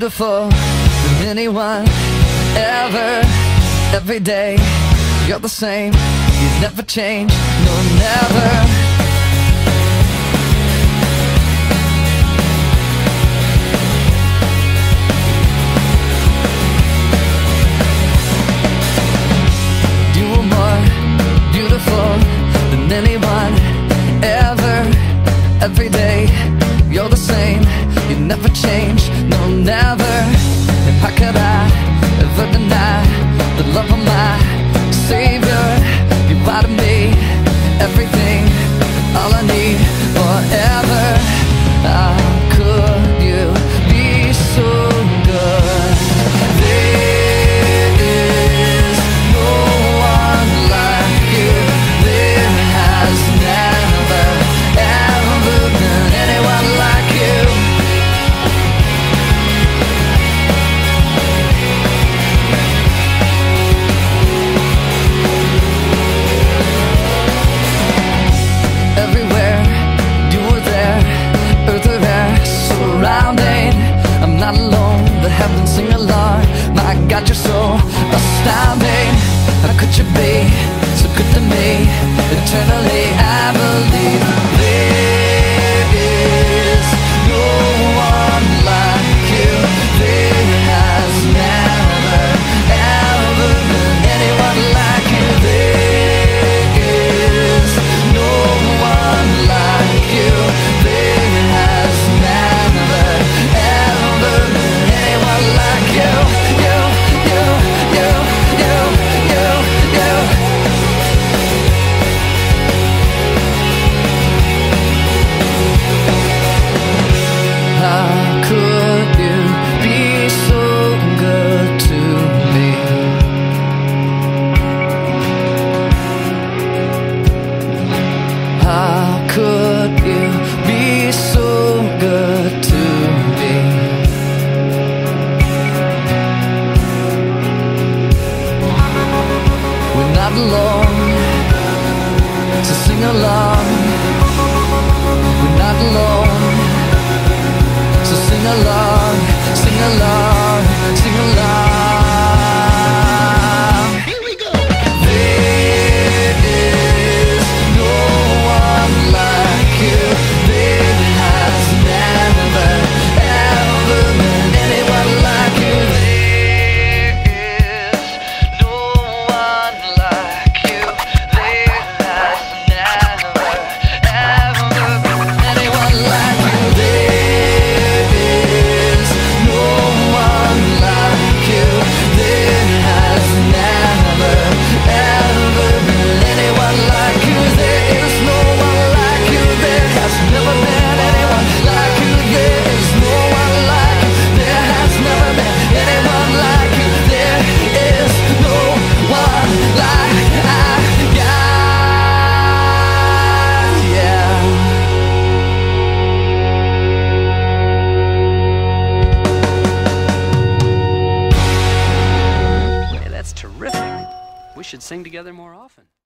beautiful than anyone ever. Every day you're the same, you never change, no never. You are more beautiful than anyone ever. Every day you're the same, you never change, no never. And how could I ever deny the love of my Savior? You are to me everything, all I need forever. How could you be so good? There is no one like you. There has never, ever been anyone like you. Everywhere you were there, earth or air surrounding. I'm not alone, the heavens sing along. My God, you're so astounding. How could you be so good to me? Eternally I believe there is no one like you. There has never, ever been anyone like you. There is no one like you. There has never, ever been anyone like you. You, you, you, you, you, you. How could you be so good to me? How could you be so good to me? We're not alone, so sing along. We're not alone, so sing along, sing along, sing along. Here we go. There is no one like you. There has never, ever been anyone like you. There is no one like you. There has never, ever been anyone like you. There is no one like you. There has never, ever been anyone like you. There is no one like you. There has never been anyone like you. There is no one like you. There has never been anyone like you. There is no one like I got. Yeah. Hey, that's terrific. We should sing together more often.